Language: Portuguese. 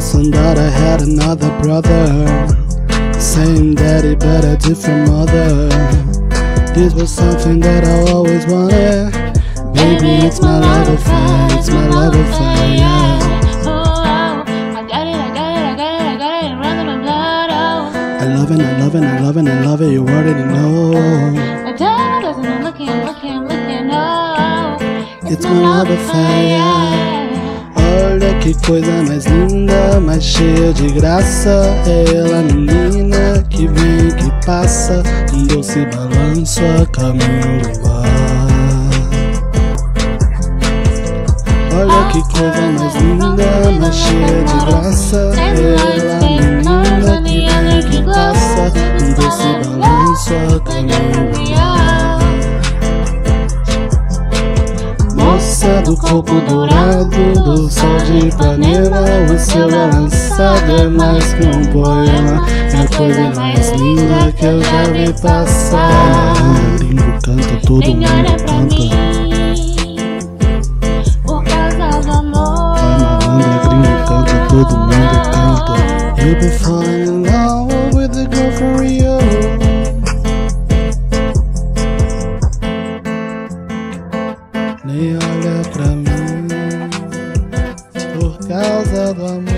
listen that I had another brother, same daddy but a different mother. This was something that I always wanted. Baby, it's my love affair, it's my love affair, yeah. I love it, I love it, I love it, I love it, you already know. It's my love affair, yeah. Olha que coisa mais linda, mais cheia de graça. Ela, menina, que vem e que passa, um doce balanço a caminho do mar. Olha que coisa mais linda, mais cheia de graça. Ela, menina, que vem e que passa, um doce balanço a caminho do mar. Moça do coco dourado, do sol de Ipanema, o seu balançado é mais que um poema, é a coisa mais linda que eu já vi passar. Gringo canta, todo mundo canta. Por causa do amor. Vai malandra, gringo canta, todo mundo canta. You'll be falling in love with the girl for real. Nem olha pra mim, por causa do amor.